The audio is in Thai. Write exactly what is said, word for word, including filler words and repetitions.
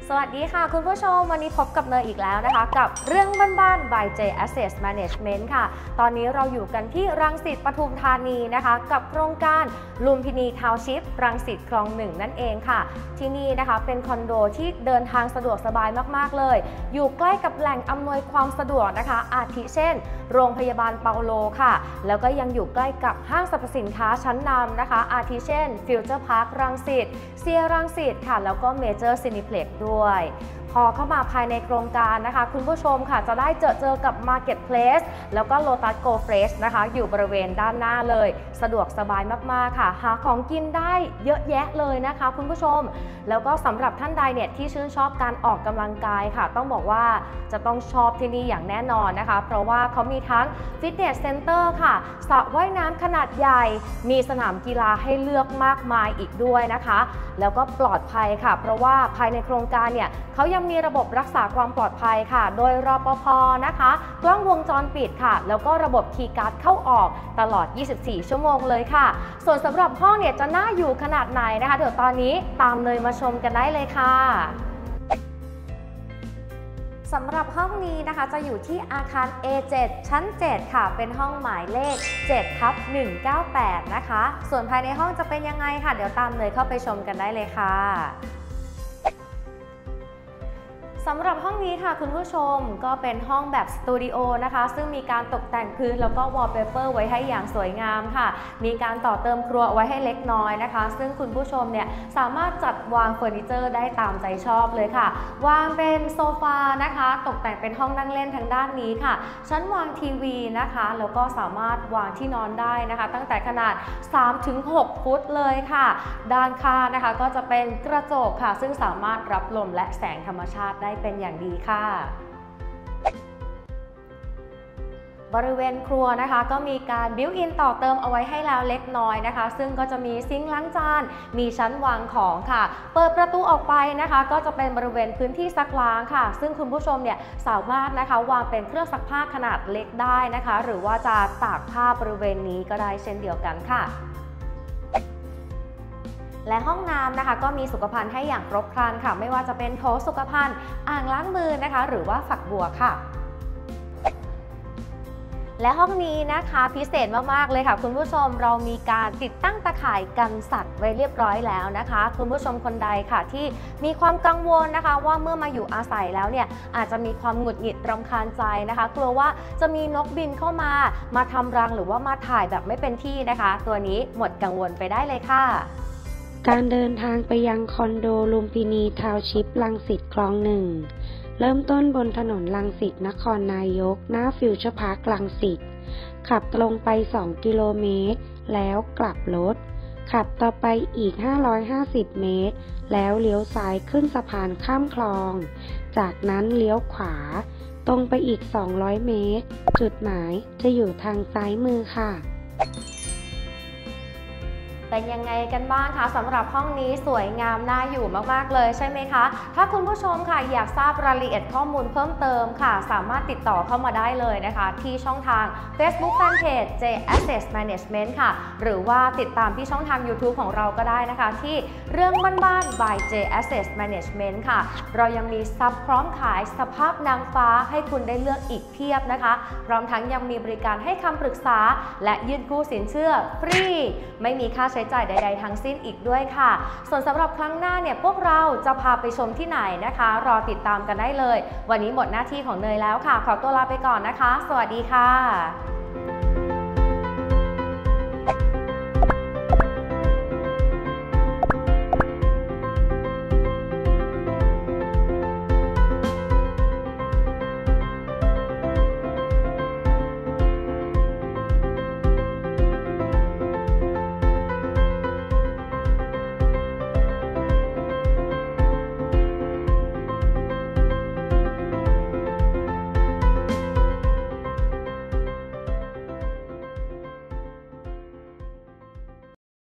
สวัสดีค่ะคุณผู้ชมวันนี้พบกับเนยอีกแล้วนะคะกับเรื่องบ้านๆ by J Asset Management ค่ะตอนนี้เราอยู่กันที่รังสิตปทุมธานีนะคะกับโครงการลุมพินีทาวน์ชิพรังสิตคลองหนึ่งนั่นเองค่ะที่นี่นะคะเป็นคอนโดที่เดินทางสะดวกสบายมากๆเลยอยู่ใกล้กับแหล่งอำนวยความสะดวกนะคะอาทิเช่นโรงพยาบาลเปาโลค่ะแล้วก็ยังอยู่ใกล้กับห้างสรรพสินค้าชั้นนำนะคะอาทิเช่นฟิวเจอร์พาร์ครังสิตเซียรังสิตค่ะแล้วก็เมเจอร์ซินิเพล็กซ์ด้วยพอเข้ามาภายในโครงการนะคะคุณผู้ชมค่ะจะได้เจอเจอกับ Marketplace แล้วก็ Lotus Go Fresh นะคะอยู่บริเวณด้านหน้าเลยสะดวกสบายมากๆค่ะหาของกินได้เยอะแยะเลยนะคะคุณผู้ชมแล้วก็สำหรับท่านใดเนี่ยที่ชื่นชอบการออกกำลังกายค่ะต้องบอกว่าจะต้องชอบที่นี่อย่างแน่นอนนะคะเพราะว่าเขามีทั้งฟิตเนสเซ็นเตอร์ค่ะสระว่ายน้ำขนาดใหญ่มีสนามกีฬาให้เลือกมากมายอีกด้วยนะคะแล้วก็ปลอดภัยค่ะเพราะว่าภายในโครงการเนี่ยเขายังมีระบบรักษาความปลอดภัยค่ะโดยรปภ.นะคะกล้องวงจรปิดค่ะแล้วก็ระบบคีย์การ์ดเข้าออกตลอดยี่สิบสี่ชั่วโมงเลยค่ะส่วนสำหรับห้องเนี่ยจะน่าอยู่ขนาดไหนนะคะเดี๋ยวตอนนี้ตามเนยมาชมกันได้เลยค่ะสำหรับห้องนี้นะคะจะอยู่ที่อาคาร เอ เจ็ด ชั้น เจ็ด ค่ะเป็นห้องหมายเลข เจ็ดทับหนึ่งเก้าแปด นะคะส่วนภายในห้องจะเป็นยังไงค่ะเดี๋ยวตามเนยเข้าไปชมกันได้เลยค่ะสำหรับห้องนี้ค่ะคุณผู้ชมก็เป็นห้องแบบสตูดิโอนะคะซึ่งมีการตกแต่งพื้นแล้วก็วอลเปเปอร์ไว้ให้อย่างสวยงามค่ะมีการต่อเติมครัวไว้ให้เล็กน้อยนะคะซึ่งคุณผู้ชมเนี่ยสามารถจัดวางเฟอร์นิเจอร์ได้ตามใจชอบเลยค่ะวางเป็นโซฟานะคะตกแต่งเป็นห้องนั่งเล่นทางด้านนี้ค่ะชั้นวางทีวีนะคะแล้วก็สามารถวางที่นอนได้นะคะตั้งแต่ขนาด สามถึงหก ฟุตเลยค่ะด้านข้างนะคะก็จะเป็นกระจกค่ะซึ่งสามารถรับลมและแสงธรรมชาติได้เป็นอย่างดีค่ะบริเวณครัวนะคะก็มีการบิวอินต่อเติมเอาไว้ให้แล้วเล็กน้อยนะคะซึ่งก็จะมีซิงค์ล้างจานมีชั้นวางของค่ะเปิดประตูออกไปนะคะก็จะเป็นบริเวณพื้นที่ซักล้างค่ะซึ่งคุณผู้ชมเนี่ยสามารถนะคะวางเป็นเครื่องซักผ้าขนาดเล็กได้นะคะหรือว่าจะตากผ้าบริเวณนี้ก็ได้เช่นเดียวกันค่ะและห้องน้ำนะคะก็มีสุขภัณฑ์ให้อย่างครบครันค่ะไม่ว่าจะเป็นโถสุขภัณฑ์อ่างล้างมือนะคะหรือว่าฝักบัวค่ะและห้องนี้นะคะพิเศษมากๆเลยค่ะคุณผู้ชมเรามีการติดตั้งตะข่ายกันสัตว์ไว้เรียบร้อยแล้วนะคะคุณผู้ชมคนใดค่ะที่มีความกังวลนะคะว่าเมื่อมาอยู่อาศัยแล้วเนี่ยอาจจะมีความหงุดหงิดรำคาญใจนะคะกลัวว่าจะมีนกบินเข้ามามาทำรังหรือว่ามาถ่ายแบบไม่เป็นที่นะคะตัวนี้หมดกังวลไปได้เลยค่ะการเดินทางไปยังคอนโดลุมพินีทาวน์ชิพรังสิตคลองหนึ่งเริ่มต้นบนถนนรังสิตนครนายกหน้าฟิวเจอร์พาร์ครังสิตขับตรงไปสองกิโลเมตรแล้วกลับรถขับต่อไปอีกห้าร้อยห้าสิบเมตรแล้วเลี้ยวซ้ายขึ้นสะพานข้ามคลองจากนั้นเลี้ยวขวาตรงไปอีกสองร้อยเมตรจุดหมายจะอยู่ทางซ้ายมือค่ะเป็นยังไงกันบ้างคะสำหรับห้องนี้สวยงามน่าอยู่มากๆเลยใช่ไหมคะถ้าคุณผู้ชมค่ะอยากทราบรายละเอียดข้อมูลเพิ่มเติมค่ะสามารถติดต่อเข้ามาได้เลยนะคะที่ช่องทาง Facebook Fanpage J Asset Management ค่ะหรือว่าติดตามที่ช่องทาง YouTube ของเราก็ได้นะคะที่เรื่องบ้านๆ by J Asset Management ค่ะเรายังมีซับพร้อมขายสภาพนางฟ้าให้คุณได้เลือกอีกเพียบนะคะพร้อมทั้งยังมีบริการให้คำปรึกษาและยื่นกู้สินเชื่อฟรีไม่มีค่าใช้จ่ายใดๆทั้งสิ้นอีกด้วยค่ะส่วนสำหรับครั้งหน้าเนี่ยพวกเราจะพาไปชมที่ไหนนะคะรอติดตามกันได้เลยวันนี้หมดหน้าที่ของเนยแล้วค่ะขอตัวลาไปก่อนนะคะสวัสดีค่ะ